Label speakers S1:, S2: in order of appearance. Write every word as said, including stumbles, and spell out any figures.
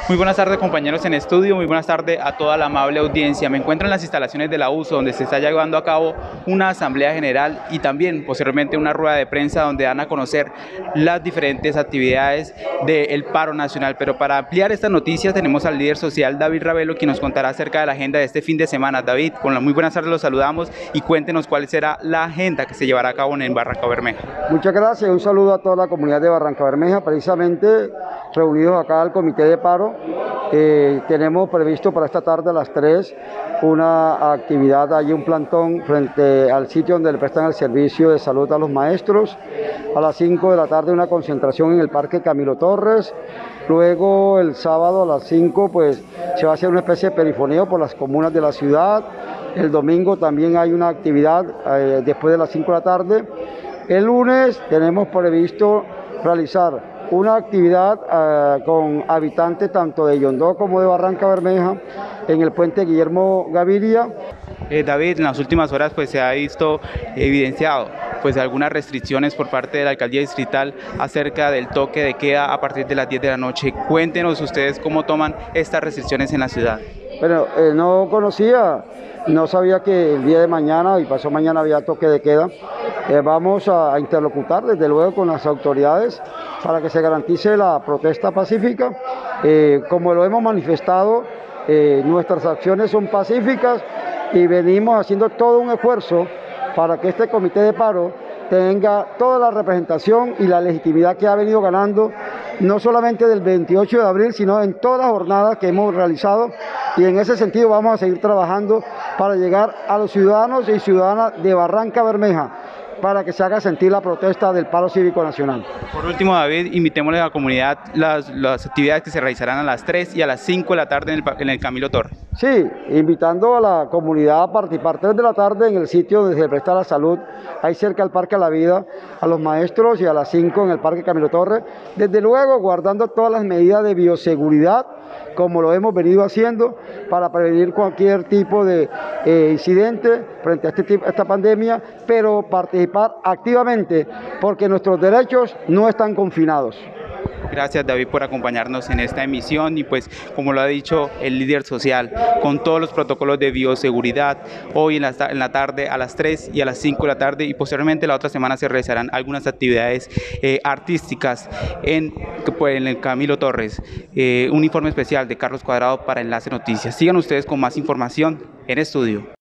S1: Muy buenas tardes, compañeros en estudio, muy buenas tardes a toda la amable audiencia. Me encuentro en las instalaciones de la U S O, donde se está llevando a cabo una asamblea general y también posteriormente una rueda de prensa donde dan a conocer las diferentes actividades del paro nacional. Pero para ampliar estas noticias tenemos al líder social David Ravelo, quien nos contará acerca de la agenda de este fin de semana. David, con la muy buenas tardes los saludamos y cuéntenos cuál será la agenda que se llevará a cabo en Barrancabermeja.
S2: Muchas gracias, un saludo a toda la comunidad de Barrancabermeja, precisamente reunidos acá al comité de paro. Eh, tenemos previsto para esta tarde a las tres una actividad, allí un plantón frente al sitio donde le prestan el servicio de salud a los maestros. A las cinco de la tarde una concentración en el Parque Camilo Torres. Luego el sábado a las cinco pues se va a hacer una especie de perifoneo por las comunas de la ciudad. El domingo también hay una actividad eh, después de las cinco de la tarde. El lunes tenemos previsto realizar una actividad uh, con habitantes tanto de Yondó como de Barrancabermeja en el puente Guillermo Gaviria.
S1: Eh, David, en las últimas horas pues se ha visto evidenciado pues algunas restricciones por parte de la alcaldía distrital acerca del toque de queda a partir de las diez de la noche. Cuéntenos ustedes cómo toman estas restricciones en la ciudad.
S2: Bueno, eh, no conocía, no sabía que el día de mañana y pasó mañana había toque de queda. Eh, vamos a, a interlocutar desde luego con las autoridades para que se garantice la protesta pacífica. Eh, como lo hemos manifestado, eh, nuestras acciones son pacíficas y venimos haciendo todo un esfuerzo para que este comité de paro tenga toda la representación y la legitimidad que ha venido ganando, no solamente del veintiocho de abril, sino en todas las jornadas que hemos realizado, y en ese sentido vamos a seguir trabajando para llegar a los ciudadanos y ciudadanas de Barrancabermeja, para que se haga sentir la protesta del paro cívico nacional.
S1: Por último, David, invitémosle a la comunidad las, las actividades que se realizarán a las tres y a las cinco de la tarde en el, en el Camilo Torres.
S2: Sí, invitando a la comunidad a participar tres de la tarde en el sitio donde se presta la salud, ahí cerca del Parque La Vida, a los maestros, y a las cinco en el Parque Camilo Torres, desde luego guardando todas las medidas de bioseguridad, como lo hemos venido haciendo, para prevenir cualquier tipo de eh, incidente frente a este tipo, esta pandemia, pero participar activamente, porque nuestros derechos no están confinados.
S1: Gracias, David, por acompañarnos en esta emisión y pues como lo ha dicho el líder social, con todos los protocolos de bioseguridad, hoy en la, en la tarde a las tres y a las cinco de la tarde, y posteriormente la otra semana se realizarán algunas actividades eh, artísticas en, pues, en el Camilo Torres. Eh, un informe especial de Carlos Cuadrado para Enlace Noticias. Sigan ustedes con más información en estudio.